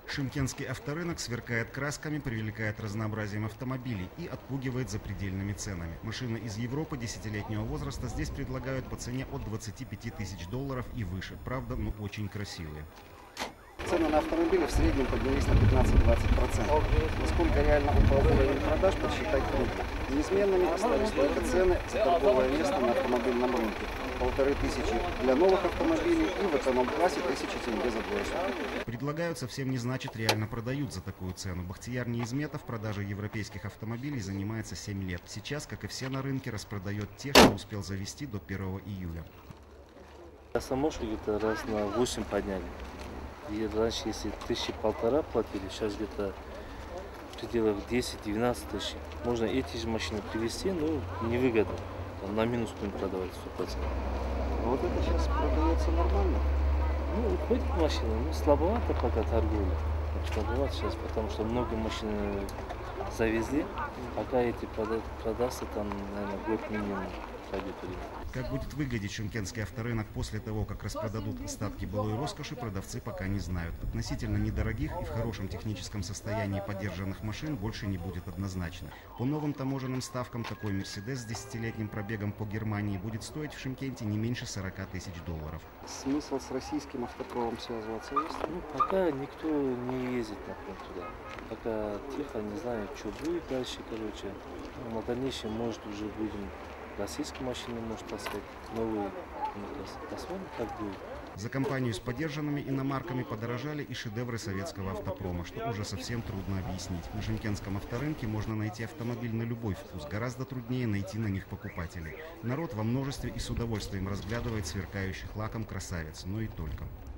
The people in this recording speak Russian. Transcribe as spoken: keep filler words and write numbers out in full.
Шымкентский авторынок сверкает красками, привлекает разнообразием автомобилей и отпугивает запредельными ценами. Машины из Европы десятилетнего возраста здесь предлагают по цене от двадцати пяти тысяч долларов и выше. Правда, ну очень красивые. Цены на автомобили в среднем поднялись на пятнадцать-двадцать процентов. Насколько реально упал уровень продаж, подсчитать трудно. Неизменными остались только цены за торговое место на автомобильном рынке. Полторы тысячи для новых автомобилей и в эконом-классе тысячи тенге за двое суток. Предлагают совсем не значит реально продают за такую цену. Бахтияр Неизметов продажей европейских автомобилей занимается семь лет. Сейчас, как и все на рынке, распродает те, что успел завести до первого июля. Самошку где-то раз на восемь подняли. И раньше, если тысячи полтора платили, сейчас где-то в пределах десять-двенадцать тысяч. Можно эти же машины привезти, но невыгодно. Там на минус будем продавать сто процентов. Вот это сейчас продается нормально. Ну, ходит машина, ну, слабовато пока торговля. Слабовато сейчас, потому что много машин завезли. Пока эти прода продастся, там, наверное, год минимум пойдет время. Как будет выглядеть шымкентский авторынок после того, как распродадут остатки былой роскоши, продавцы пока не знают. Относительно недорогих и в хорошем техническом состоянии подержанных машин больше не будет однозначно. По новым таможенным ставкам такой Мерседес с десятилетним пробегом по Германии будет стоить в Шымкенте не меньше сорока тысяч долларов. Смысл с российским автопромом связываться есть? Ну, пока никто не ездит на фронт туда. Пока тихо, не знаю, что будет дальше, короче. Ну, на дальнейшем, может, уже будем российские машины, может, таскать, новые. Посмотрим, как будет. За компанию с подержанными иномарками подорожали и шедевры советского автопрома, что уже совсем трудно объяснить. На шымкентском авторынке можно найти автомобиль на любой вкус, гораздо труднее найти на них покупателей. Народ во множестве и с удовольствием разглядывает сверкающих лаком красавиц, но и только.